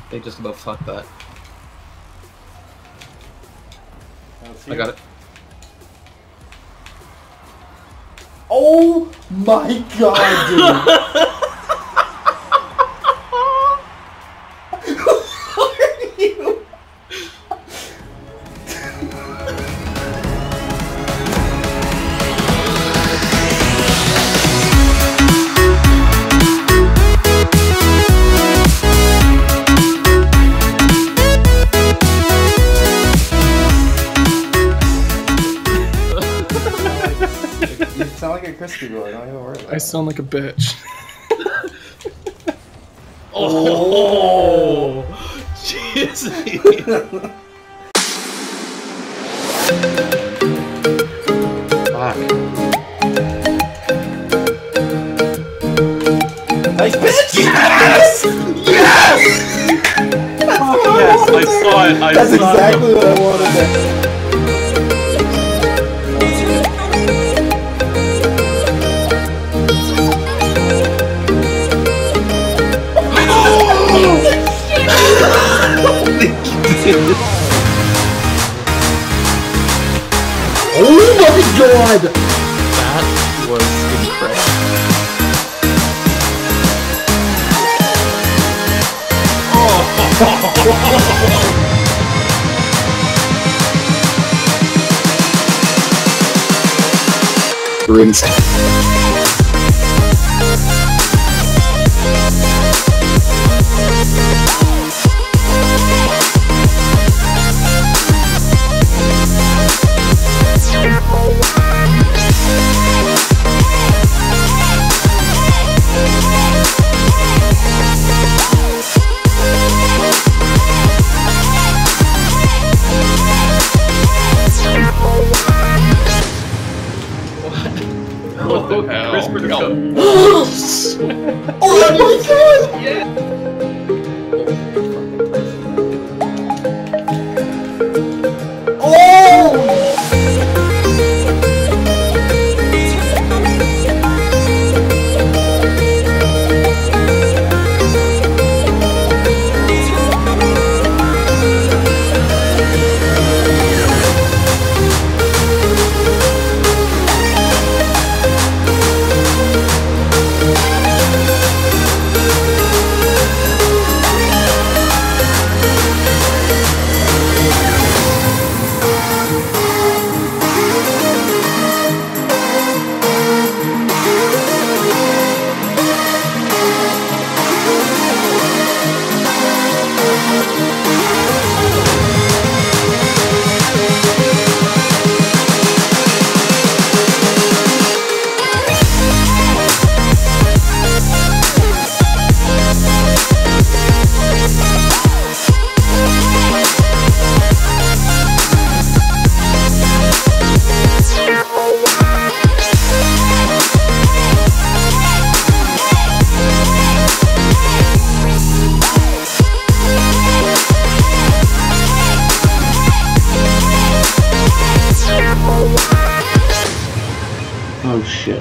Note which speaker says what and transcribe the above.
Speaker 1: They just about fucked that. I got it.
Speaker 2: Oh my god, dude! Who are you? You sound like a crispy boy, don't even worry about it.
Speaker 3: I sound like a bitch.
Speaker 1: Oh! Jeez! Fuck.
Speaker 2: Nice bitch!
Speaker 1: Yes! Yes! Oh, yes, I saw it.
Speaker 2: That's exactly what I wanted to.
Speaker 3: Oh my god!
Speaker 1: That was incredible.
Speaker 3: Rinse.
Speaker 1: What the hell? CRISPR go.
Speaker 2: Oh my god!
Speaker 1: Yeah.
Speaker 3: Oh shit.